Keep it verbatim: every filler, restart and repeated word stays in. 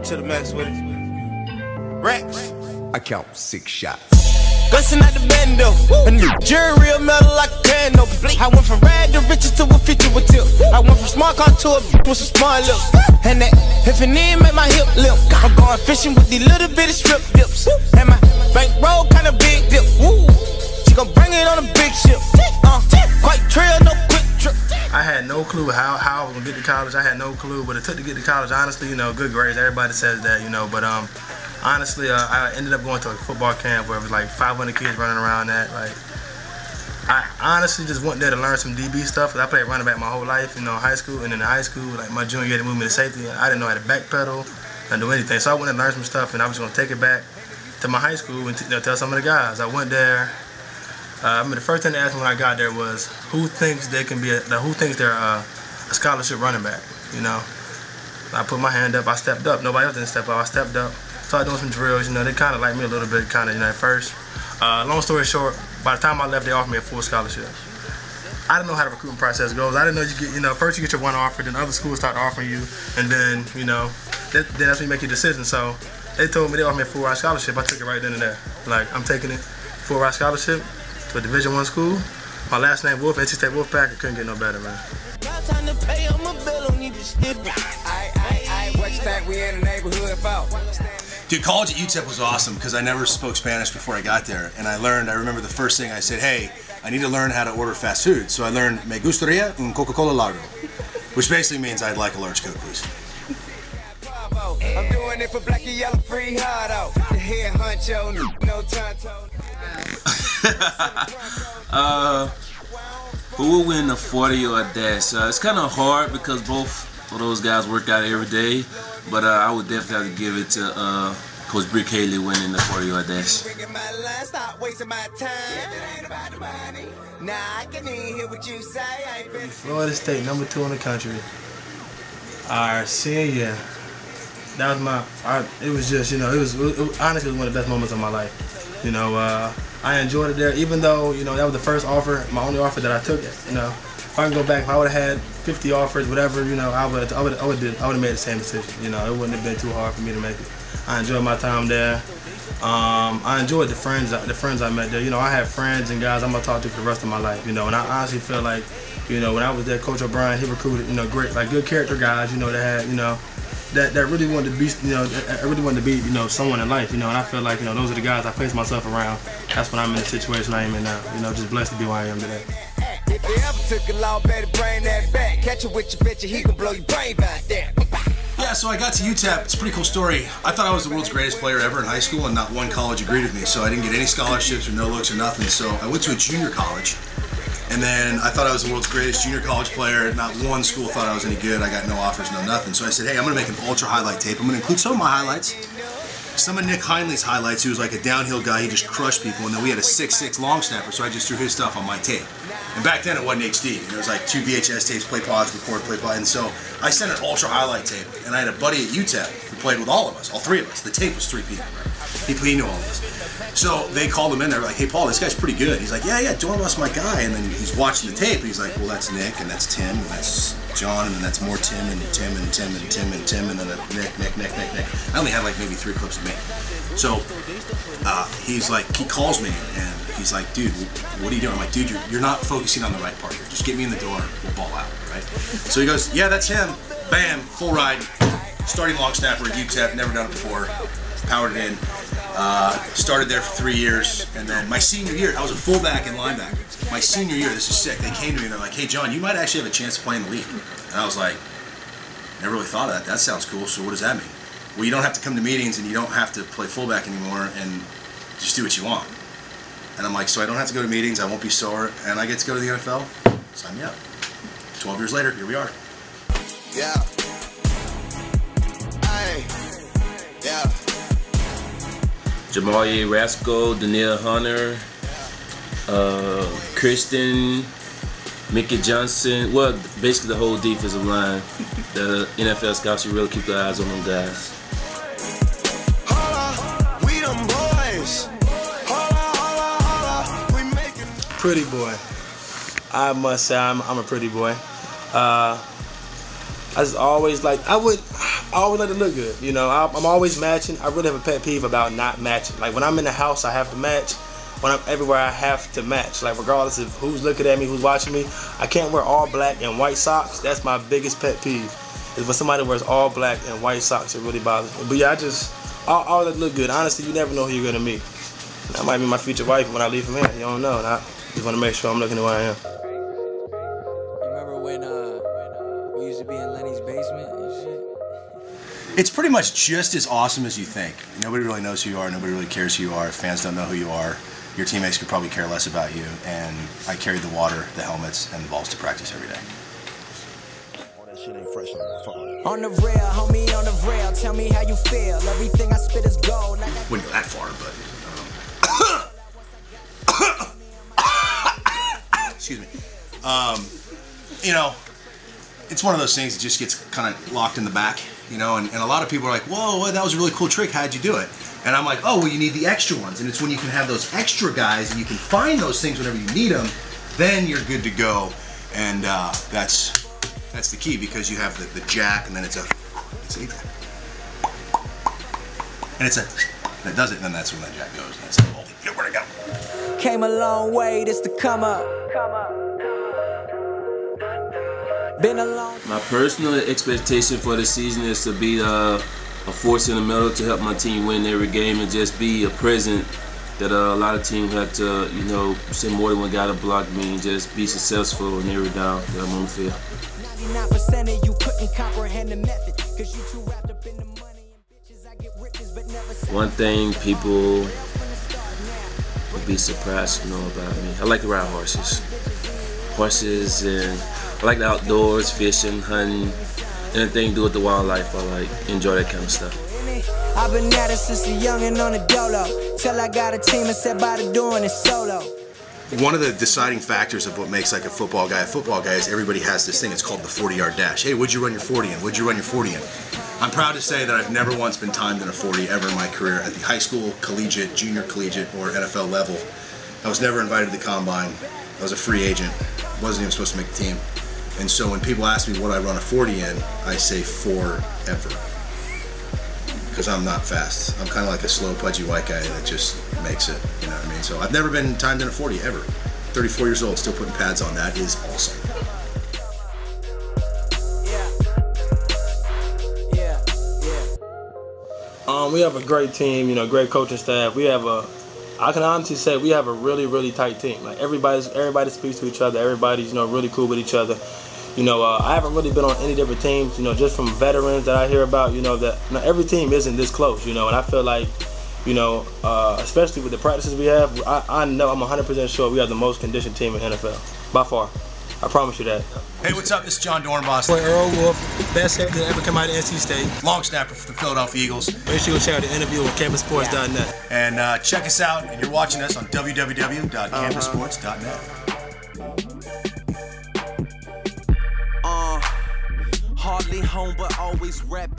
to the max with it. Rex. I count six shots. Gussin' out the bando, a new jury real metal like a candle. I went from rad to riches to a feature with tip. I went from smart car to a with some smart lips. And that if an end make my hip limp. I'm going fishing with these little bitty strip dips. And my bankroll kinda big dip. Woo. She gon' bring it on a big ship. Uh, quite trail, no quick trip. I had no clue how, how I was gonna get to college. I had no clue what it took to get to college. Honestly, you know, good grades. Everybody says that, you know, but um, honestly, uh, I ended up going to a football camp where it was like five hundred kids running around that. Like, I honestly just went there to learn some D B stuff. Cause I played running back my whole life, you know, high school, and then in high school, like my junior year, they moved me to safety. I didn't know how to backpedal, and do anything. So I went and learned some stuff, and I was gonna take it back to my high school and you know, tell some of the guys. I went there. Uh, I mean, the first thing they asked me when I got there was, who thinks they can be a, who thinks they're a, a scholarship running back? You know, I put my hand up. I stepped up. Nobody else didn't step up. I stepped up. Started doing some drills. You know, they kind of liked me a little bit, kind of, you know, at first. Uh, long story short, by the time I left, they offered me a full scholarship. I didn't know how the recruiting process goes. I didn't know you get, you know, first you get your one offer, then other schools start offering you, and then, you know, that, then that's when you make your decision. So they told me they offered me a full ride scholarship. I took it right then and there. Like, I'm taking it, full ride scholarship to a Division One school. My last name Wolff, N C State Wolfpack. It couldn't get no better, man. Dude, college at U T E P was awesome because I never spoke Spanish before I got there, and I learned. I remember the first thing I said, "Hey, I need to learn how to order fast food." So I learned "Me gustaría un Coca-Cola largo," which basically means I'd like a large Coke, please. I'm doing it for black and yellow free hard out. The head honcho, no tonto. uh, who will win the forty or dash? Uh, it's kind of hard because both of those guys work out every day, but uh, I would definitely have to give it to uh, Coach Brick Haley winning the forty yard dash. Florida State, number two in the country. Our senior, that was my, I, it was just, you know, it was, it was honestly it was one of the best moments of my life. You know, uh, I enjoyed it there, even though, you know, that was the first offer, my only offer that I took. You know, if I can go back, if I would have had fifty offers, whatever, you know, I would, I would, I would, I would have made the same decision. You know, it wouldn't have been too hard for me to make it. I enjoyed my time there. Um, I enjoyed the friends, the friends I met there. You know, I had friends and guys I'm gonna talk to for the rest of my life. You know, and I honestly feel like, you know, when I was there, Coach O'Brien, he recruited, you know, great, like good character guys. You know, that had, you know, that that really wanted to be, you know, I really wanted to be, you know, someone in life. You know, and I feel like, you know, those are the guys I place myself around. That's when I'm in the situation I am in now. You know, just blessed to be where I am today. If you ever took a law, better bring that back. Catch it with your bitch, he can blow your brain back there. Yeah, so I got to U T E P. It's a pretty cool story. I thought I was the world's greatest player ever in high school, and not one college agreed with me. So I didn't get any scholarships or no looks or nothing. So I went to a junior college, and then I thought I was the world's greatest junior college player. Not one school thought I was any good. I got no offers, no nothing. So I said, hey, I'm going to make an ultra highlight tape. I'm going to include some of my highlights, some of Nick Heinley's highlights. He was like a downhill guy. He just crushed people. And then we had a six six long snapper, so I just threw his stuff on my tape. And back then it wasn't H D. It was like two V H S tapes, play pause, record, play pause. And so I sent an ultra highlight tape. And I had a buddy at U T E P who played with all of us, all three of us. The tape was three people, right? He, he knew all of us. So they called him in. They were like, hey, Paul, this guy's pretty good. He's like, yeah, yeah, Dorenbos my guy. And then he's watching the tape. And he's like, well, that's Nick, and that's Tim, and that's John, and then that's more Tim, and Tim, and Tim, and Tim, and Tim, and then Nick, Nick, Nick, Nick, Nick. I only had like maybe three clips of me. So uh, he's like, he calls me, and he's like, dude, what are you doing? I'm like, dude, you're, you're not focusing on the right part here. Just get me in the door, we'll ball out, right? So he goes, yeah, that's him. Bam, full ride. Starting long snapper at U T E P, never done it before. Powered it in. Uh, started there for three years, and then my senior year, I was a fullback and linebacker. My senior year, this is sick, they came to me and they're like, hey John, you might actually have a chance to play in the league. And I was like, never really thought of that, that sounds cool, so what does that mean? Well, you don't have to come to meetings and you don't have to play fullback anymore and just do what you want. And I'm like, so I don't have to go to meetings, I won't be sore, and I get to go to the N F L? Sign me up. twelve years later, here we are. Yeah. Hey. Yeah. Jamaye Rascal, Danielle Hunter, uh, Kristen, Mickey Johnson. Well, basically the whole defensive line. The N F L scouts should really keep their eyes on them guys. Holla, we them boys. Holla, holla, holla, we making. Pretty boy. I must say I'm, I'm a pretty boy. Uh, I just always like, I would, I always like to look good. You know, I, I'm always matching. I really have a pet peeve about not matching. Like when I'm in the house, I have to match. When I'm everywhere, I have to match. Like regardless of who's looking at me, who's watching me, I can't wear all black and white socks. That's my biggest pet peeve. Is when somebody wears all black and white socks, it really bothers me. But yeah, I just, I always like to look good. Honestly, you never know who you're gonna meet. That might be my future wife when I leave from here. You don't know. And I just want to make sure I'm looking the way I am. You remember when uh, we used to be in Lenny's basement and shit? It's pretty much just as awesome as you think. Nobody really knows who you are. Nobody really cares who you are. Fans don't know who you are. Your teammates could probably care less about you. And I carried the water, the helmets, and the balls to practice every day. All that shit ain't fresh on On the rail, homie, on the rail. Tell me how you feel. Everything I spit is gold. Like I Wouldn't go that far, but um, excuse me. Um, you know, it's one of those things that just gets kind of locked in the back. You know, and, and a lot of people are like, whoa, that was a really cool trick. How'd you do it? And I'm like, oh, well, you need the extra ones. And it's when you can have those extra guys and you can find those things whenever you need them, then you're good to go. And uh, that's that's the key, because you have the, the jack, and then it's a, it's a, and it's a, and it does it, and then that's when that jack goes. And it's like, holy shit, where'd it go? came a long way, this to come up. Been a long My personal expectation for the season is to be uh, a force in the middle to help my team win every game, and just be a present that uh, a lot of teams have to, you know, send more than one guy to block me, and just be successful in every down that I'm on the field. ninety-nine percent of you couldn't comprehend the method, cause you too wrapped up in the money and bitches. I get riches but never said. One thing people would be surprised to know about me: I like to ride horses. Horses, and I like the outdoors, fishing, hunting, anything to do with the wildlife. I like enjoy that kind of stuff. I've been at it since a youngin' on the dolo, till I got a team and set by the doing it solo. One of the deciding factors of what makes like a football guy a football guy is everybody has this thing. It's called the forty yard dash. Hey, would you run your forty in? Would you run your forty in? I'm proud to say that I've never once been timed in a forty ever in my career at the high school, collegiate, junior collegiate, or N F L level. I was never invited to the combine. I was a free agent. Wasn't even supposed to make the team. And so when people ask me what I run a forty in, I say forever. Because I'm not fast. I'm kind of like a slow, pudgy white guy that just makes it, you know what I mean? So I've never been timed in a forty ever. thirty-four years old, still putting pads on. That is awesome. Yeah. Yeah. Yeah. Um, we have a great team, you know, great coaching staff. We have a, I can honestly say we have a really, really tight team. Like everybody's, everybody speaks to each other. Everybody's, you know, really cool with each other. You know, uh, I haven't really been on any different teams, you know, just from veterans that I hear about, you know, that you know, every team isn't this close, you know, and I feel like, you know, uh, especially with the practices we have, I, I know I'm one hundred percent sure we have the most conditioned team in the N F L, by far. I promise you that. Hey, what's up? This is Jon Dorenbos. Earl Wolff, best safety to ever come out of N C State. Long snapper for the Philadelphia Eagles. Make sure you check out the interview on campus sports dot net. And uh, check us out, and you're watching us on w w w dot campus sports dot net. Hardly home, but always rep.